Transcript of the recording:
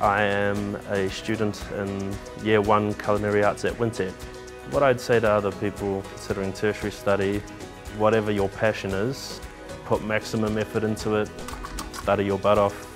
I am a student in Year 1 Culinary Arts at Wintec. What I'd say to other people considering tertiary study, whatever your passion is, put maximum effort into it, study your butt off.